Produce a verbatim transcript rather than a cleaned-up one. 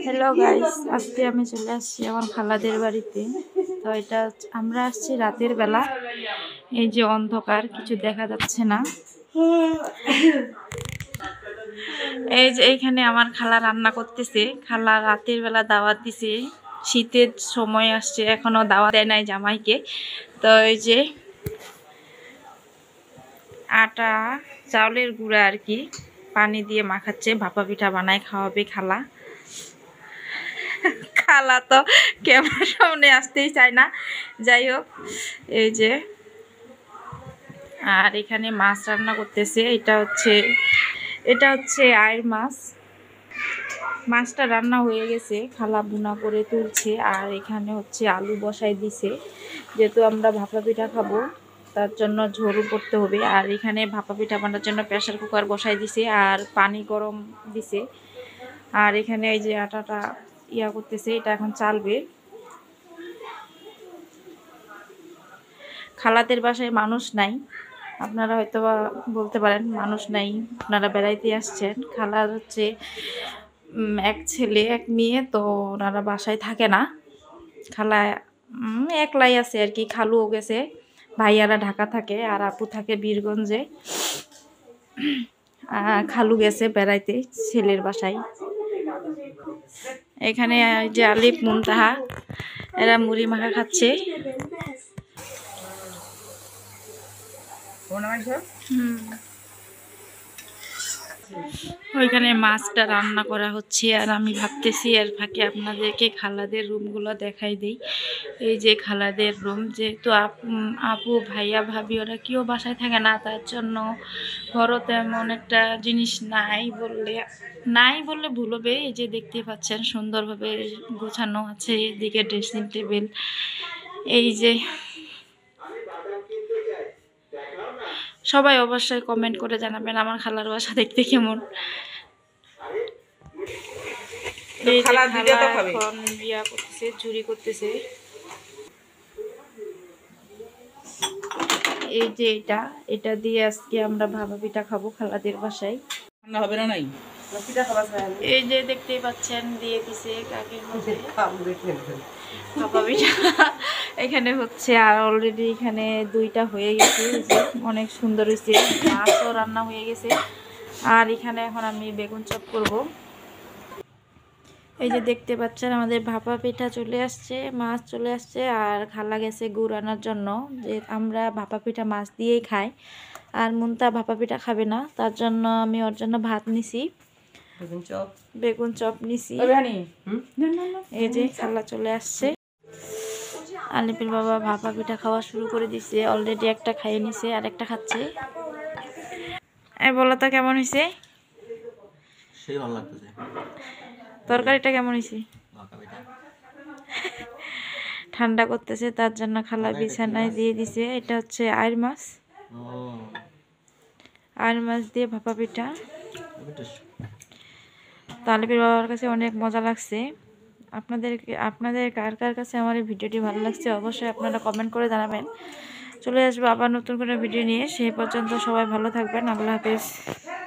Hello guys, আজকে আমি চলে আসছি আমার খালাদের বাড়িতে। তো এটা আমরা আসছি রাতের বেলা। এই যে অন্ধকার, কিছু দেখা যাচ্ছে না। এই যে এইখানে আমার খালা রান্না করতেছে। খালা রাতের বেলা দাওয়াত দিছে, শীতের সময় আসছে, এখনো দাওয়াত দেয় নাই জামাইকে। তো এই যে আটা চাউলের গুঁড়া আর কি পানি দিয়ে মাখাচ্ছে, ভাপা পিঠা বানায় খাওয়াবে খালা। খালা তো ক্যামেরার সামনে আসতেই চায় না। যাই হোক, এই যে আর এখানে মাছ রান্না করতেছে। এটা হচ্ছে এটা হচ্ছে আয়ের মাছ। মাছটা রান্না হয়ে গেছে, খালা বুনা করে তুলছে। আর এখানে হচ্ছে আলু বসাই দিছে, যেহেতু আমরা ভাপা পিঠা খাবো তার জন্য ঝোল করতে হবে। আর এখানে ভাপা পিঠা বানার জন্য প্রেসার কুকার বসাই দিছে আর পানি গরম দিছে। আর এখানে এই যে আটাটা ইয়া করতেছে, এটা এখন চালবে। খালাদের বাসায় মানুষ নাই, আপনারা হয়তো বলতে পারেন মানুষ নাই, আপনারা বেড়াইতে আসছেন। খালার হচ্ছে এক ছেলে এক মেয়ে, তো ওনারা বাসায় থাকে না। খালা একলাই আছে আর কি। খালুও গেছে, ভাইয়ারা ঢাকা থাকে আর আপু থাকে বীরগঞ্জে। খালু গেছে বেড়াইতে ছেলের বাসায়। এখানে যে আলিফ মুনতাহা এরা মুড়ি মাখা খাচ্ছে। ওইখানে মাছটা রান্না করা হচ্ছে আর আমি ভাবতেছি এর ফাঁকে আপনাদেরকে খালাদের রুমগুলো দেখাই দিই। এই যে খালাদের রুম, যেহেতু আপু ভাইয়া ভাবি ওরা কেউ বাসায় থাকে না, তার জন্য ঘরও তেমন একটা জিনিস নাই বললে নাই বললে ভুল হবে। এই যে দেখতে পাচ্ছেন সুন্দরভাবে গোছানো আছে, এদিকে ড্রেসিং টেবিল। এই যে সবাই অবশ্যই কমেন্ট করে জানাবেন আমার খালার বাসা দেখতে কেমন। এই যে খালা এখন বিয়া করতেছে, চুরি করতেছে। এই যে এটা এটা দিয়ে আজকে আমরা ভাপা পিঠা খাবো খালাদের বাসায়। এই যে দেখতেই পাচ্ছেন দিয়ে দিছে কাকের মধ্যে ভাপা পিঠা। এখানে হচ্ছে আর অলরেডি এখানে দুইটা হয়ে গেছে, যে অনেক সুন্দর হয়েছে। মাছও রান্না হয়ে গেছে। আর এখানে এখন আমি বেগুন চপ করব। এই যে দেখতে পাচ্ছেন আমাদের ভাপা পিঠা চলে আসছে, মাছ চলে আসছে। আর খালা গেছে গুড় আনার জন্য, যে আমরা ভাপা পিঠা মাছ দিয়েই খাই। আর মুনতা ভাপা পিঠা খাবে না, তার জন্য আমি ওর জন্য ভাত নিছি, বেগুন চপ বেগুন চপ নিছি। এই যে খালা চলে আসছে। আলিপের বাবা ভাপা পিঠা খাওয়া শুরু করে দিছে, অলরেডি একটা খাইয়ে নিছে আর একটা খাচ্ছে। এই বলো তো কেমন হয়েছে? সেই ভালো লাগতেছে। তরকারিটা কেমন হয়েছে? ঠান্ডা করতেছে, তার জন্য খালা বিছানায় দিয়ে দিছে। এটা হচ্ছে আয়ের মাছ, আয়ের মাছ দিয়ে ভাপা পিঠা। তালিপের বাবার কাছে অনেক মজা লাগছে। আপনাদের আপনাদের কার কার কাছে আমার এই ভিডিওটি ভালো লাগছে অবশ্যই আপনারা কমেন্ট করে জানাবেন। চলে আসবো আবার নতুন করে ভিডিও নিয়ে, সেই পর্যন্ত সবাই ভালো থাকবেন। আল্লাহ হাফেজ।